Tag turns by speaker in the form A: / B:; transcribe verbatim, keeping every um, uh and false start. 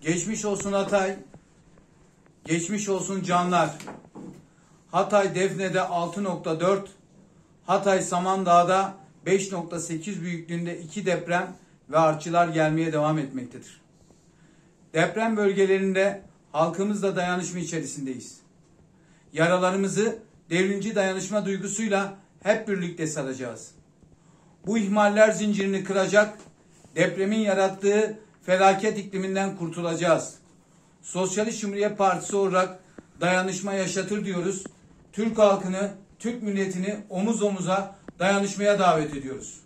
A: Geçmiş olsun Hatay, geçmiş olsun canlar. Hatay Defne'de altı nokta dört, Hatay Samandağ'da beş nokta sekiz büyüklüğünde iki deprem ve artçılar gelmeye devam etmektedir. Deprem bölgelerinde halkımızla dayanışma içerisindeyiz. Yaralarımızı devrimci dayanışma duygusuyla hep birlikte saracağız. Bu ihmaller zincirini kıracak, depremin yarattığı felaket ikliminden kurtulacağız. Sosyalist Cumhuriyet Partisi olarak dayanışma yaşatır diyoruz. Türk halkını, Türk milletini omuz omuza dayanışmaya davet ediyoruz.